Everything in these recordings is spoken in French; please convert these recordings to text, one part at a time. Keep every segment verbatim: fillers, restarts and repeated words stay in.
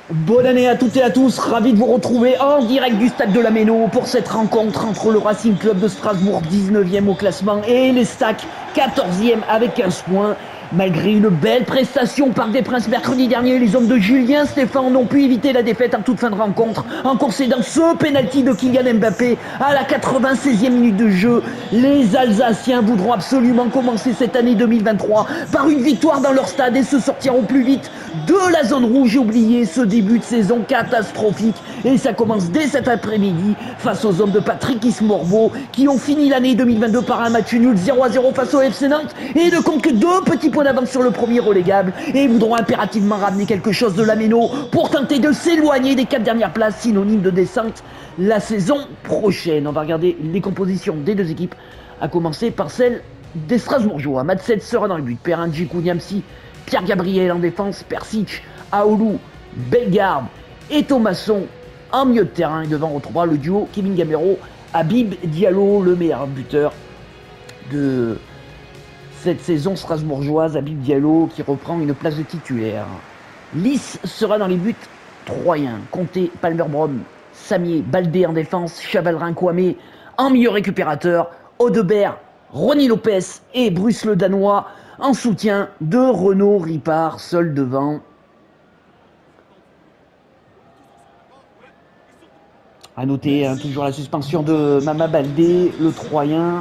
Bonne année à toutes et à tous, ravi de vous retrouver en direct du stade de la Méno pour cette rencontre entre le Racing Club de Strasbourg, dix-neuvième au classement, et les Stacks, quatorzième avec quinze points. Malgré une belle prestation par des Princes mercredi dernier, les hommes de Julien Stéphan n'ont pu éviter la défaite en toute fin de rencontre en concédant ce pénalty de Kylian Mbappé à la quatre-vingt-seizième minute de jeu. Les Alsaciens voudront absolument commencer cette année deux mille vingt-trois par une victoire dans leur stade et se sortir au plus vite de la zone rouge. J'ai oublié ce début de saison catastrophique et ça commence dès cet après-midi face aux hommes de Patrick Ismorbo qui ont fini l'année deux mille vingt-deux par un match nul zéro à zéro face au F C Nantes et ne comptent que deux petits points d'avance sur le premier relégable et voudront impérativement ramener quelque chose de la Méno pour tenter de s'éloigner des quatre dernières places synonymes de descente la saison prochaine. On va regarder les compositions des deux équipes, à commencer par celle des Strasbourgeois. Matsel sera dans le but, Perrin, Djikou, Niamsi, Pierre Gabriel en défense, Persic, Aoulou, Bellegarde et Thomasson en milieu de terrain. Et devant, on retrouvera le duo Kevin Gamero, Habib Diallo, le meilleur buteur de cette saison strasbourgeoise. Habib Diallo qui reprend une place de titulaire. Lys sera dans les buts troyens. Conté, Palmer-Brown, Samier, Baldé en défense, Chavalrin, Kwame en milieu récupérateur, Audebert, Ronny Lopez et Bruce le Danois en soutien de Renaud Ripard, seul devant. A noter hein, toujours la suspension de Mama Baldé, le Troyen.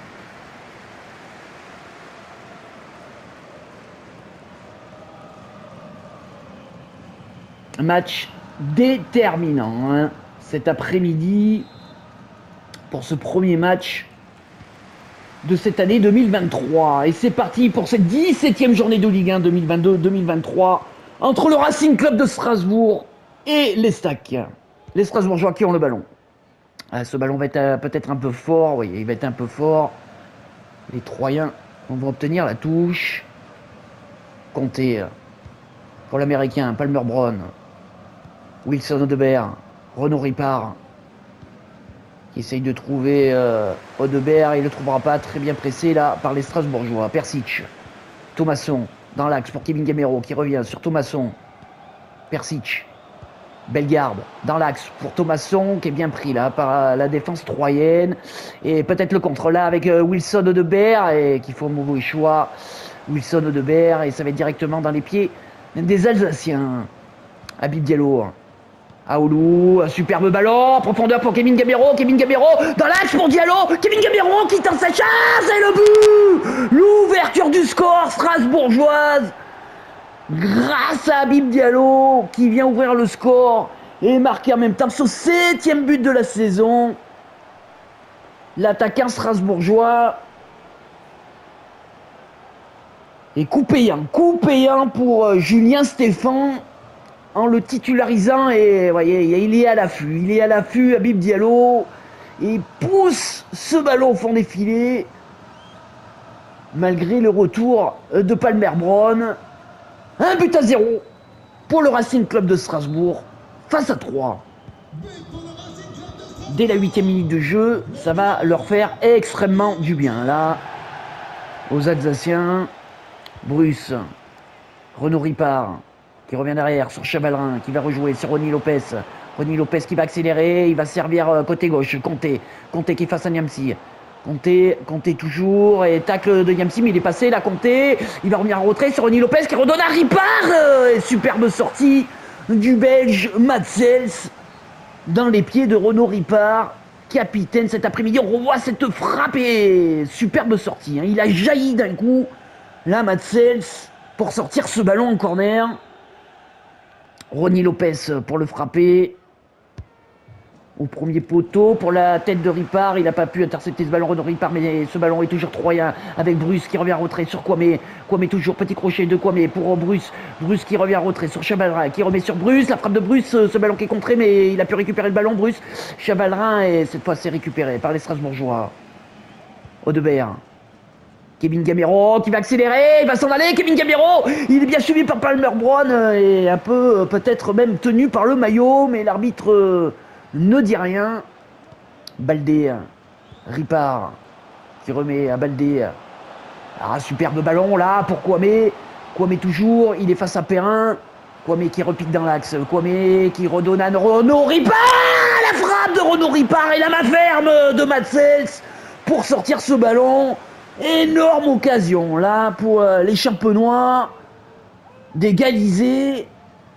Match déterminant hein, cet après-midi pour ce premier match de cette année deux mille vingt-trois. Et c'est parti pour cette dix-septième journée de Ligue un deux mille vingt-deux deux mille vingt-trois entre le Racing Club de Strasbourg et les Stacks. Les Strasbourgeois qui ont le ballon. Ah, ce ballon va être euh, peut-être un peu fort. Oui, il va être un peu fort. Les Troyens vont obtenir la touche. Conté pour l'Américain, Palmer-Brown, Wilson Audebert, Renaud Ripard qui essaye de trouver euh, Audebert, il ne le trouvera pas, très bien pressé là par les Strasbourgeois. Persic, Thomasson dans l'axe pour Kevin Gamero qui revient sur Thomasson. Persic, Bellegarde dans l'axe pour Thomasson qui est bien pris là par la défense troyenne et peut-être le contre là avec euh, Wilson Audebert et qu'il faut un mauvais choix. Wilson Audebert et ça va être directement dans les pieds des Alsaciens. Habib Diallo, Aoulou, un superbe ballon, profondeur pour Kevin Gamero, Kevin Gamero dans l'axe pour Diallo, Kevin Gamero qui tente sa chasse et le but, l'ouverture du score strasbourgeoise grâce à Habib Diallo qui vient ouvrir le score et marquer en même temps son septième but de la saison. L'attaquant strasbourgeois est coup payant, coup payant pour euh, Julien Stéphan en le titularisant et voyez, il est à l'affût, il est à l'affût, Habib Diallo, et pousse ce ballon au fond des filets, malgré le retour de Palmer-Brown. Un but à zéro pour le Racing Club de Strasbourg, face à trois. Dès la huitième minute de jeu, ça va leur faire extrêmement du bien. Là, aux Alsaciens, Bruce, Renaud Ripard, qui revient derrière sur Chavalrin, qui va rejouer sur Ronny Lopez. Ronny Lopez qui va accélérer, il va servir côté gauche. Conté, Conté qui est face à Niamsi. Conté, Conté toujours, et tacle de Niamsi, mais il est passé, là, Conté. Il va revenir en retrait sur Ronny Lopez qui redonne à Ripard. Et superbe sortie du Belge Matsels dans les pieds de Renaud Ripard, capitaine cet après-midi. On revoit cette frappe et superbe sortie. Hein. Il a jailli d'un coup, là, Matsels, pour sortir ce ballon en corner. Ronny Lopez pour le frapper au premier poteau pour la tête de Ripard. Il n'a pas pu intercepter ce ballon Renaud Ripard, mais ce ballon est toujours troyen avec Bruce qui revient en retrait sur Kwame. Kwame toujours, petit crochet de Kwame pour Bruce. Bruce qui revient en retrait sur Chavalrin qui remet sur Bruce. La frappe de Bruce, ce ballon qui est contré, mais il a pu récupérer le ballon Bruce. Chavalrin et cette fois c'est récupéré par les Strasbourgeois. Audebert. Kevin Gamero qui va accélérer, il va s'en aller, Kevin Gamero, il est bien suivi par Palmer-Brown et un peu peut-être même tenu par le maillot, mais l'arbitre ne dit rien. Baldé, Ripard qui remet à Baldé. Ah, superbe ballon là pour Kwame. Kwame toujours, il est face à Perrin. Kwame qui repique dans l'axe. Kwame qui redonne à Renaud Ripard. La frappe de Renaud Ripard et la main ferme de Matsels pour sortir ce ballon. Énorme occasion là pour euh, les Champenois d'égaliser.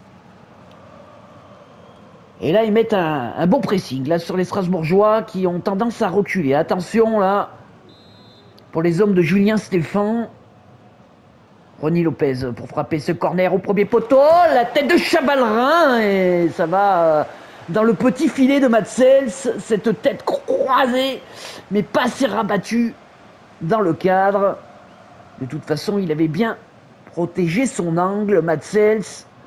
Et là ils mettent un, un bon pressing là sur les Strasbourgeois qui ont tendance à reculer. Attention là pour les hommes de Julien Stéphan. Ronny Lopez pour frapper ce corner au premier poteau. La tête de Chabalrin et ça va euh, dans le petit filet de Matsels. Cette tête croisée mais pas assez rabattue dans le cadre. De toute façon, il avait bien protégé son angle, Matsels,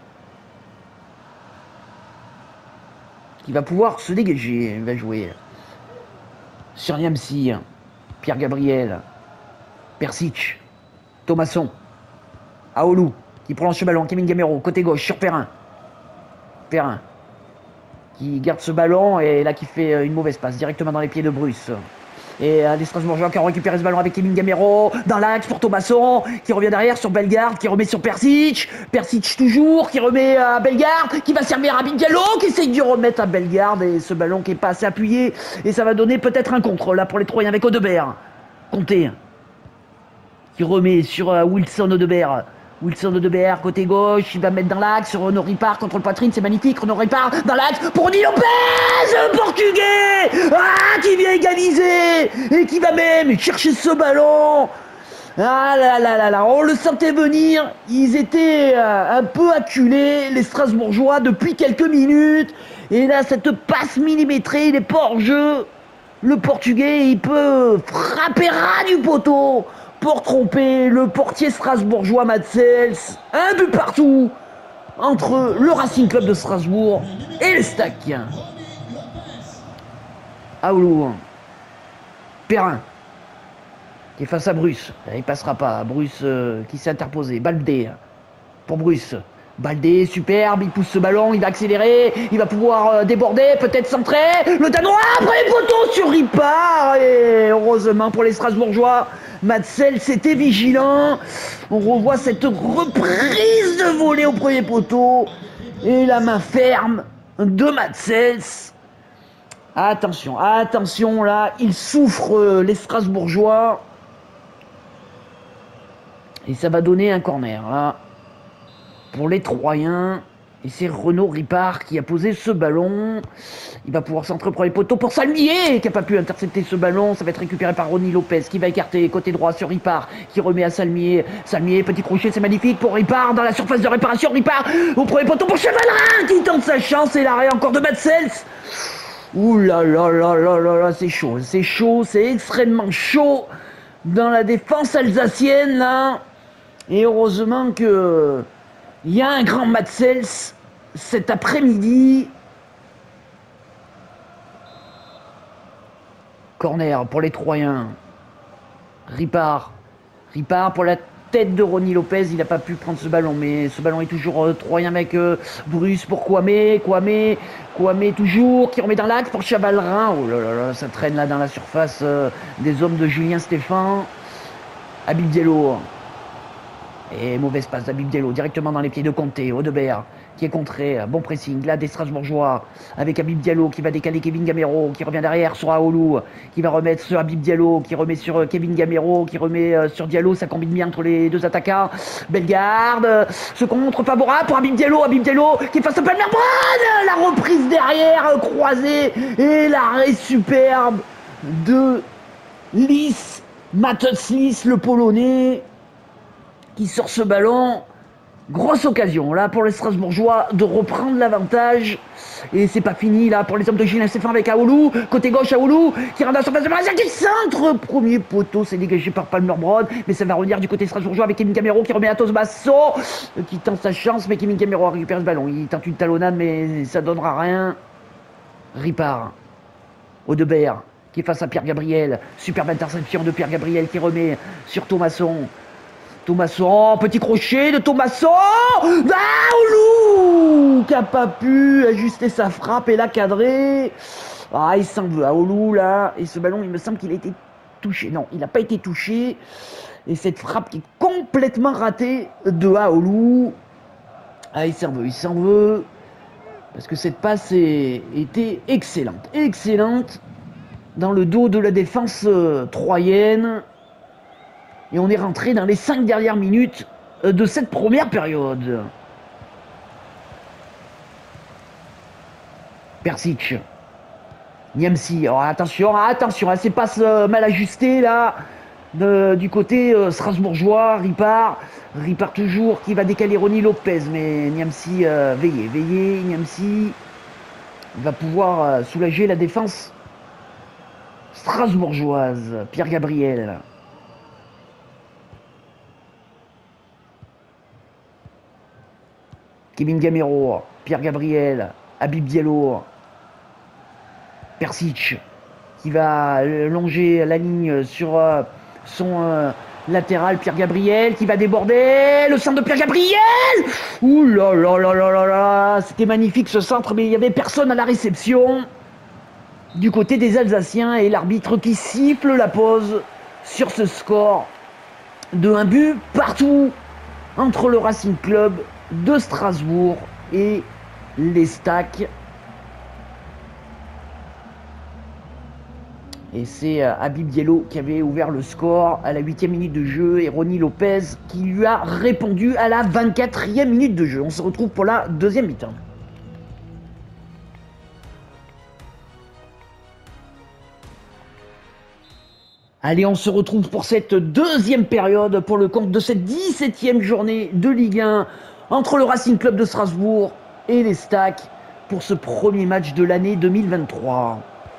qui va pouvoir se dégager. Il va jouer sur Niamsi, Pierre Gabriel, Persic, Thomasson, Aoulou, qui prolonge ce ballon, Kevin Gamero, côté gauche, sur Perrin. Perrin, qui garde ce ballon et là qui fait une mauvaise passe directement dans les pieds de Bruce. Et euh, les Strasbourgeois qui ont récupéré ce ballon avec Kevin Gamero dans l'axe pour Thomasson qui revient derrière sur Bellegarde, qui remet sur Persic. Persic toujours, qui remet à Bellegarde, qui va servir à Abid Diallo, qui essaye de remettre à Bellegarde. Et ce ballon qui est pas assez appuyé. Et ça va donner peut-être un contre là pour les Troyens avec Audebert. Comté qui remet sur euh, Wilson Audebert. Wilson Audebert, côté gauche, il va mettre dans l'axe, Renaud Ripard contre le poitrine, c'est magnifique, Renaud Ripard dans l'axe pour Ronny Lopez, le Portugais, ah, qui vient égaliser, et qui va même chercher ce ballon, ah là là là là, on le sentait venir, ils étaient euh, un peu acculés, les Strasbourgeois, depuis quelques minutes, et là, cette passe millimétrée, il est pas hors jeu, le Portugais, il peut frapper ras du poteau, pour tromper le portier strasbourgeois Matsels. Un but partout entre le Racing Club de Strasbourg et le Stac. Aoulou. Perrin qui est face à Bruce. Il passera pas. Bruce euh, qui s'est interposé. Baldé pour Bruce. Baldé, superbe, il pousse ce ballon, il va accélérer, il va pouvoir euh, déborder, peut-être centrer. Le Danois, après les poteaux sur Ripard. Et heureusement pour les Strasbourgeois, Matsels était vigilant. On revoit cette reprise de volée au premier poteau. Et la main ferme de Matsels. Attention, attention là, ils souffrent les Strasbourgeois. Et ça va donner un corner là. Pour les Troyens, et c'est Renaud Ripard qui a posé ce ballon. Il va pouvoir centrer pour les poteaux pour Salmier qui n'a pas pu intercepter ce ballon. Ça va être récupéré par Ronny Lopez qui va écarter côté droit sur Ripard qui remet à Salmier. Salmier, petit crochet, c'est magnifique pour Ripard dans la surface de réparation. Ripard au premier poteau pour Chabalrin qui tente sa chance et l'arrêt encore de Matsels. Ouh là là là là là là, c'est chaud, c'est chaud, c'est extrêmement chaud dans la défense alsacienne là. Et heureusement que il y a un grand Matsels cet après-midi. Corner pour les Troyens. Ripard. Ripard pour la tête de Ronny Lopez. Il n'a pas pu prendre ce ballon, mais ce ballon est toujours euh, Troyen avec euh, Bruce pour Kwame. Kwame. Kwame toujours qui remet dans l'axe pour Chabalrin. Oh là là là, ça traîne là dans la surface euh, des hommes de Julien Stéphan. Abid Diallo. Et mauvaise passe d'Abid Diallo directement dans les pieds de Comté. Audebert qui est contré. Bon pressing là des Strasbourgeois avec Abid Diallo qui va décaler Kevin Gamero qui revient derrière sur Aoulou qui va remettre sur Abid Diallo qui remet sur Kevin Gamero qui remet sur Diallo. Ça combine bien entre les deux attaquants. Bellegarde. Ce contre favorable pour Abid Diallo. Abid Diallo qui est face à Palmer Brown. La reprise derrière croisée et l'arrêt superbe de Lis. Matthias Lis, le Polonais, qui sort ce ballon. Grosse occasion là pour les Strasbourgeois de reprendre l'avantage. Et c'est pas fini là pour les hommes de Julien Stéphan avec Aoulou. Côté gauche, Aoulou qui rentre dans la surface de Brésil, qui centre. Premier poteau, c'est dégagé par Palmer Brown. Mais ça va revenir du côté strasbourgeois avec Kevin Gamero qui remet à Tosbasso, qui tente sa chance. Mais Kevin Gamero a récupéré ce ballon. Il tente une talonnade, mais ça donnera rien. Ripard. Audebert qui est face à Pierre Gabriel. Superbe interception de Pierre Gabriel qui remet sur Thomasson. Thomasson, petit crochet de Thomasson. Aoulou qui n'a pas pu ajuster sa frappe et la cadrer. Ah, il s'en veut, Aoulou là. Et ce ballon, il me semble qu'il a été touché. Non, il n'a pas été touché. Et cette frappe qui est complètement ratée de Aoulou. Ah, il s'en veut, il s'en veut. Parce que cette passe est, était excellente. Excellente. Dans le dos de la défense euh, troyenne. Et on est rentré dans les cinq dernières minutes euh, de cette première période. Persic. Niamsi. Alors attention, attention, ces passes euh, mal ajustées là. De, du côté euh, strasbourgeois, Ripard. Ripard toujours qui va décaler Ronnie Lopez. Mais Niamsi, euh, veillez, veillez. Niamsi va pouvoir euh, soulager la défense strasbourgeoise. Pierre Gabriel. Kevin Gamero. Pierre Gabriel. Habib Diallo. Persic qui va longer la ligne sur euh, son euh, latéral. Pierre Gabriel qui va déborder. Le centre de Pierre Gabriel. Ouh là là là là là là. C'était magnifique ce centre, mais il n'y avait personne à la réception du côté des Alsaciens. Et l'arbitre qui siffle la pause sur ce score de un but partout entre le Racing Club de Strasbourg et les Stacks. Et c'est Habib Diallo qui avait ouvert le score à la huitième minute de jeu et Ronnie Lopez qui lui a répondu à la vingt-quatrième minute de jeu. On se retrouve pour la deuxième mi-temps. Allez, on se retrouve pour cette deuxième période pour le compte de cette dix-septième journée de Ligue un entre le Racing Club de Strasbourg et les Stacks pour ce premier match de l'année deux mille vingt-trois.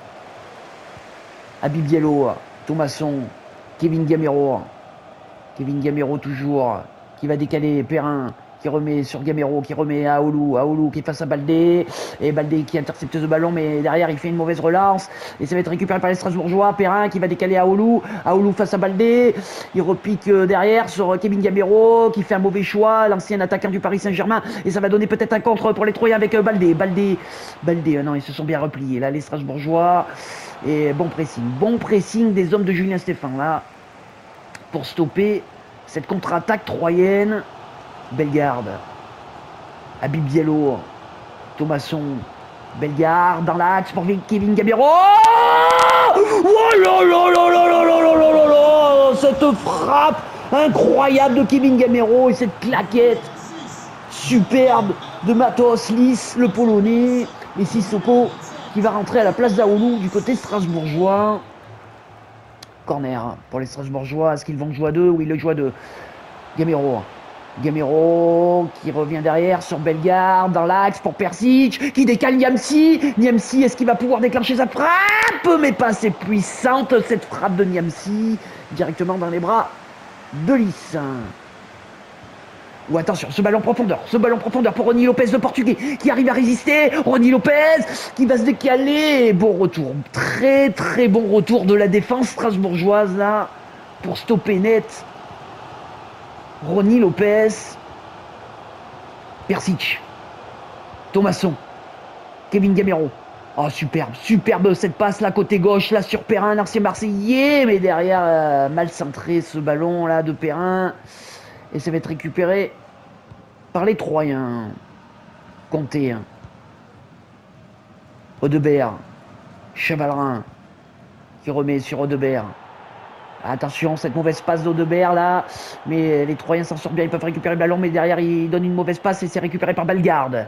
Habib Diallo, Thomasson, Kevin Gamero. Kevin Gamero toujours, qui va décaler Perrin, qui remet sur Gamero, qui remet à Aoulou. Aoulou qui est face à Baldé. Et Baldé qui intercepte ce ballon, mais derrière il fait une mauvaise relance. Et ça va être récupéré par les Strasbourgeois. Perrin qui va décaler à Aoulou. Aoulou face à Baldé. Il repique derrière sur Kevin Gamero, qui fait un mauvais choix. L'ancien attaquant du Paris Saint-Germain. Et ça va donner peut-être un contre pour les Troyens avec Baldé. Baldé, Baldé, non, ils se sont bien repliés. Là, les Strasbourgeois. Et bon pressing, bon pressing des hommes de Julien Stéphan là pour stopper cette contre-attaque troyenne. Bellegarde, Habib Diallo, Thomasson, Bellegarde dans l'axe pour Kevin Gamero. Oh là là là là là là là là là là. Cette frappe incroyable de Kevin Gamero et cette claquette superbe de Matos Lis, le Polonais, et Sissoko qui va rentrer à la place d'Aoulou du côté strasbourgeois. Corner pour les Strasbourgeois. Est-ce qu'ils vont jouer à deux? Oui, le jouent à deux. Gamero. Gamero qui revient derrière sur Bellegarde dans l'axe pour Persic qui décale Niamsi. Niamsi, est-ce qu'il va pouvoir déclencher sa frappe? Mais pas assez puissante cette frappe de Niamsi directement dans les bras de Lis. Ou attention, ce ballon profondeur, ce ballon profondeur pour Ronnie Lopez, le Portugais, qui arrive à résister. Ronnie Lopez qui va se décaler. Bon retour, très très bon retour de la défense strasbourgeoise là pour stopper net Ronnie Lopez. Persic, Thomasson, Kevin Gamero. Oh superbe, superbe cette passe là côté gauche là sur Perrin, l'ancien Marseillais, mais derrière euh, mal centré ce ballon là de Perrin. Et ça va être récupéré par les Troyens. Comté. Audebert. Chavalerin. Qui remet sur Audebert. Attention, cette mauvaise passe d'Audebert là. Mais les Troyens s'en sortent bien. Ils peuvent récupérer le ballon. Mais derrière, ils donnent une mauvaise passe. Et c'est récupéré par Bellegarde.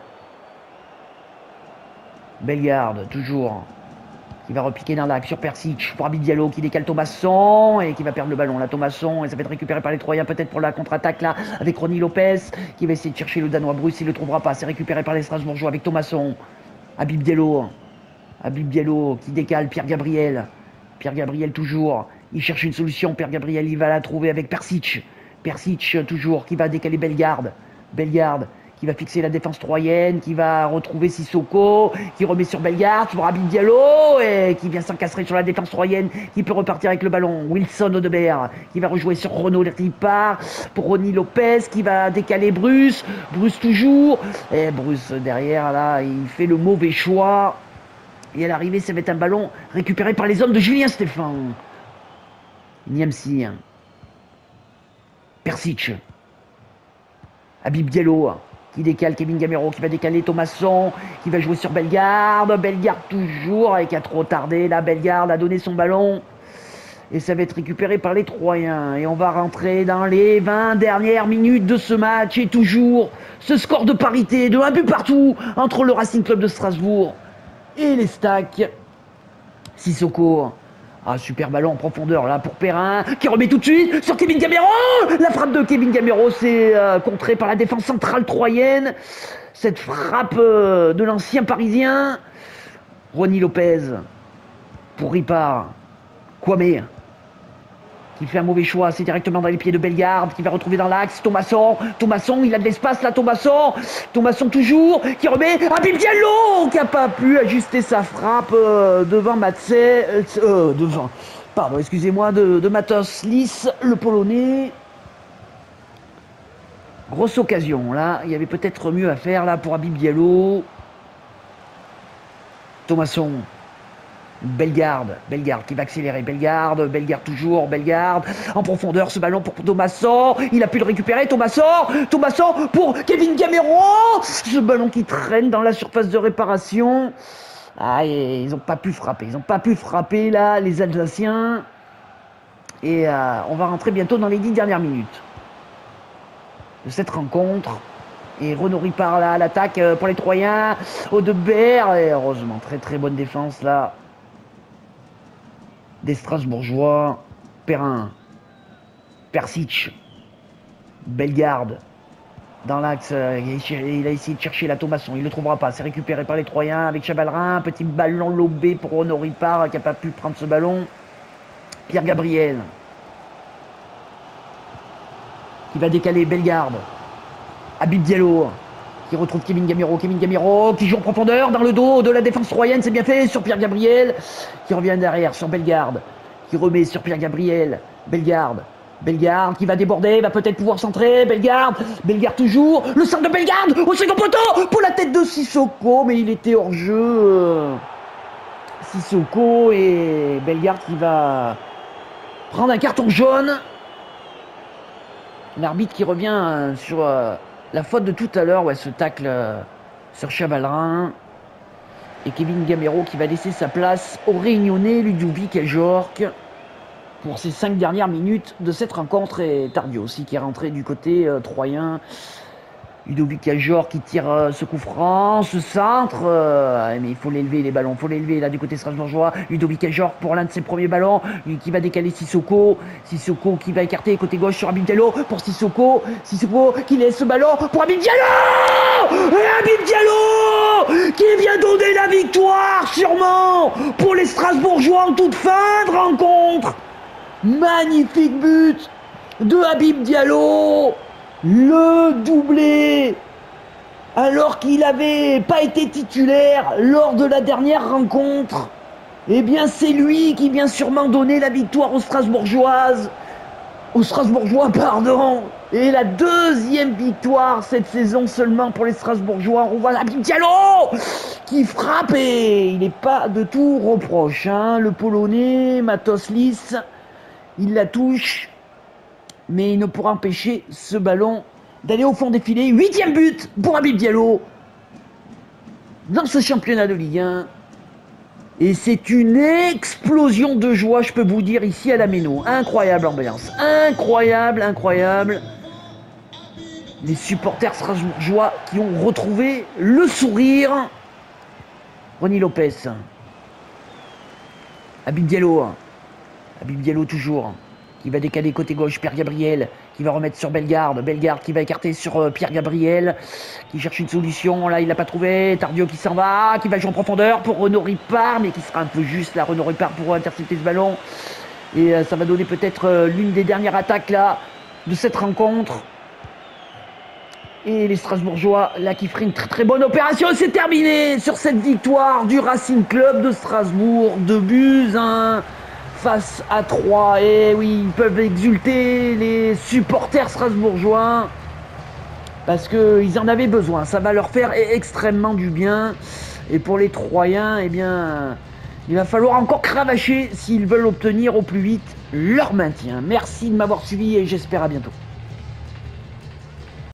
Bellegarde, toujours. Qui va repiquer dans l'axe sur Persic pour Habib Diallo qui décale Thomasson et qui va perdre le ballon là, Thomasson, et ça va être récupéré par les Troyens peut-être pour la contre-attaque là avec Ronnie Lopez qui va essayer de chercher le Danois Bruce, il ne le trouvera pas, c'est récupéré par les Strasbourgeois avec Thomasson. Habib Diallo, Habib Diallo qui décale Pierre Gabriel, Pierre Gabriel toujours, il cherche une solution, Pierre Gabriel il va la trouver avec Persic, Persic toujours qui va décaler Bellegarde, Bellegarde qui va fixer la défense troyenne, qui va retrouver Sissoko, qui remet sur Bellegarde, pour Habib Diallo, et qui vient s'encastrer sur la défense troyenne, qui peut repartir avec le ballon. Wilson Audebert, qui va rejouer sur Renaud Ripard, pour Ronnie Lopez, qui va décaler Bruce, Bruce toujours, et Bruce derrière, là, il fait le mauvais choix, et à l'arrivée, ça va être un ballon récupéré par les hommes de Julien Stéphan. Niamsi, Persic, Habib Diallo, qui décale Kevin Gamero, qui va décaler Thomasson, qui va jouer sur Bellegarde. Bellegarde toujours, avec a trop tardé. Là, Bellegarde a donné son ballon. Et ça va être récupéré par les Troyens. Et on va rentrer dans les vingt dernières minutes de ce match. Et toujours ce score de parité de un but partout entre le Racing Club de Strasbourg et les Stacks. Sissoko. Ah, super ballon en profondeur là pour Perrin, qui remet tout de suite sur Kevin Gamero. La frappe de Kevin Gamero, c'est euh, contrée par la défense centrale troyenne. Cette frappe euh, de l'ancien parisien. Ronny Lopez pour Ripard. Kwame qui fait un mauvais choix, c'est directement dans les pieds de Bellegarde, qui va retrouver dans l'axe Thomasson. Thomasson, il a de l'espace là, Thomasson. Thomasson toujours, qui remet Habib Diallo, qui n'a pas pu ajuster sa frappe euh, devant Matsé, euh, euh, devant, pardon, excusez-moi, de, de Matos Lis, le Polonais. Grosse occasion là, il y avait peut-être mieux à faire là pour Habib Diallo. Thomasson. Bellegarde, Bellegarde qui va accélérer, Bellegarde, Bellegarde toujours, Bellegarde, en profondeur ce ballon pour Thomasson, il a pu le récupérer, Thomasson, Thomasson pour Kevin Gamero, ce ballon qui traîne dans la surface de réparation. Ah, et ils n'ont pas pu frapper, ils n'ont pas pu frapper là, les Alsaciens. Et euh, on va rentrer bientôt dans les dix dernières minutes de cette rencontre. Et Renaud Ripard là à l'attaque pour les Troyens, Audebert, et heureusement, très très bonne défense là des Strasbourgeois. Perrin, Persic, Bellegarde dans l'axe, il a essayé de chercher la Thomasson, il ne le trouvera pas, c'est récupéré par les Troyens avec Chabalrin, petit ballon lobé pour Renaud Ripard qui n'a pas pu prendre ce ballon. Pierre Gabriel qui va décaler Bellegarde. Habib Diallo qui retrouve Kevin Gamero, Kevin Gamero qui joue en profondeur dans le dos de la défense troyenne, c'est bien fait sur Pierre Gabriel, qui revient derrière sur Bellegarde, qui remet sur Pierre Gabriel, Bellegarde, Bellegarde qui va déborder, va peut-être pouvoir centrer, Bellegarde, Bellegarde toujours, le centre de Bellegarde au second poteau pour la tête de Sissoko, mais il était hors jeu. Sissoko et Bellegarde qui va prendre un carton jaune. L'arbitre qui revient sur euh, la faute de tout à l'heure, ouais, ce tacle euh, sur Chabalrin. Et Kevin Gamero qui va laisser sa place au Réunionnais Ludovic Ajorc pour ces cinq dernières minutes de cette rencontre. Et Tardio aussi qui est rentré du côté euh, troyen. Ludovic Ajorc qui tire euh, ce coup franc, ce centre. Euh, mais il faut l'élever les ballons, il faut l'élever là du côté strasbourgeois. Ludovic Ajorc pour l'un de ses premiers ballons, lui qui va décaler Sissoko. Sissoko qui va écarter côté gauche sur Habib Diallo pour Sissoko. Sissoko qui laisse ce ballon pour Habib Diallo. Et Habib Diallo qui vient donner la victoire sûrement pour les Strasbourgeois en toute fin de rencontre. Magnifique but de Habib Diallo. Le doublé, alors qu'il n'avait pas été titulaire lors de la dernière rencontre. Eh bien, c'est lui qui vient sûrement donner la victoire aux Strasbourgeoises. Aux Strasbourgeois, pardon. Et la deuxième victoire cette saison seulement pour les Strasbourgeois. On voit Habib Diallo qui frappe et il n'est pas de tout reproche. Hein. Le Polonais, Matos Lis, il la touche. Mais il ne pourra empêcher ce ballon d'aller au fond des filets. Huitième but pour Habib Diallo dans ce championnat de Ligue un. Et c'est une explosion de joie, je peux vous dire, ici à la Méno. Incroyable ambiance. Incroyable, incroyable. Les supporters strasbourgeois qui ont retrouvé le sourire. Ronny Lopez. Habib Diallo. Habib Diallo toujours. Qui va décaler côté gauche, Pierre Gabriel, qui va remettre sur Bellegarde, Bellegarde qui va écarter sur euh, Pierre Gabriel, qui cherche une solution, là il l'a pas trouvé, Tardio qui s'en va, qui va jouer en profondeur pour Renaud Ripard, mais qui sera un peu juste là, Renaud Ripard pour intercepter ce ballon, et euh, ça va donner peut-être euh, l'une des dernières attaques là, de cette rencontre, et les Strasbourgeois là qui feraient une très très bonne opération, c'est terminé sur cette victoire du Racing Club de Strasbourg, deux buts, un... face à trois, et oui, ils peuvent exulter les supporters strasbourgeois parce qu'ils en avaient besoin, ça va leur faire extrêmement du bien. Et pour les Troyens, eh bien, il va falloir encore cravacher s'ils veulent obtenir au plus vite leur maintien. Merci de m'avoir suivi et j'espère à bientôt.